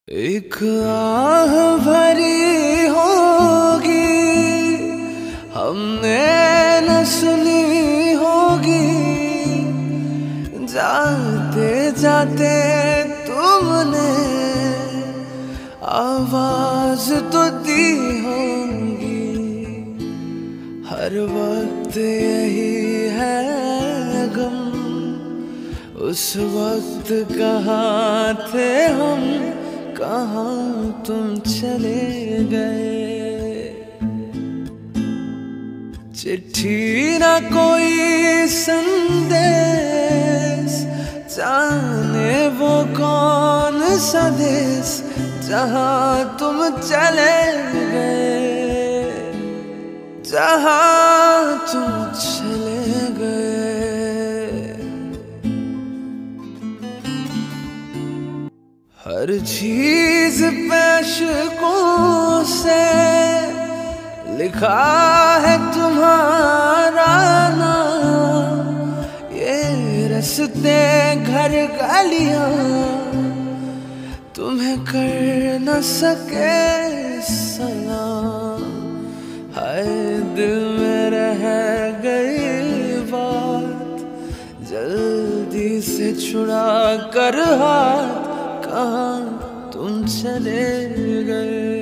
एक आह भरी होगी हमने न सुनी होगी, जाते जाते तुमने आवाज तो दी होगी। हर वक्त यही है गम, उस वक्त कहाँ थे हम, कहाँ तुम चले गए। चिट्ठी ना कोई संदेश, जाने वो कौन सा देश, जहाँ तुम चले गए, जहाँ तुम चले गए। हर चीज पे अश्कों से लिखा है तुम्हारा नाम, ये रस्ते घर गलियां तुम्हें कर न सके सलाम। हाय दिल में रह गई बात, जल्दी से छुड़ा कर हाथ, कहाँ तुम चले गए।